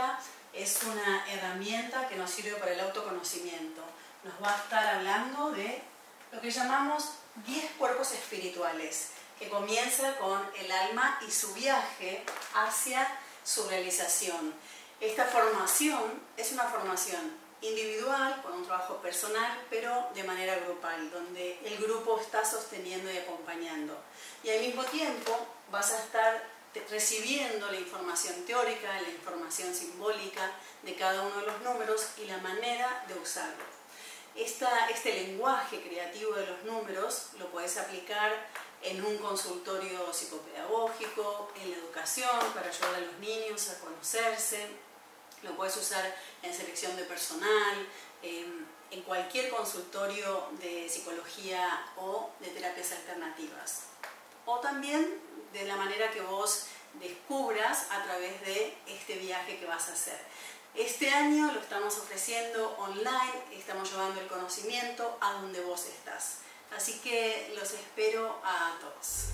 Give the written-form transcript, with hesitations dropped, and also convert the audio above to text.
Yoga es una herramienta que nos sirve para el autoconocimiento. Nos va a estar hablando de lo que llamamos 10 cuerpos espirituales, que comienza con el alma y su viaje hacia su realización. Esta formación es una formación individual, con un trabajo personal, pero de manera grupal, donde el grupo está sosteniendo y acompañando. Y al mismo tiempo vas a estar recibiendo la información teórica, la información simbólica de cada uno de los números y la manera de usarlo. Este lenguaje creativo de los números lo puedes aplicar en un consultorio psicopedagógico, en la educación, para ayudar a los niños a conocerse. Lo puedes usar en selección de personal, en cualquier consultorio de psicología o de terapias alternativas. O también de la manera que vos descubras a través de este viaje que vas a hacer. Este año lo estamos ofreciendo online, estamos llevando el conocimiento a donde vos estás. Así que los espero a todos.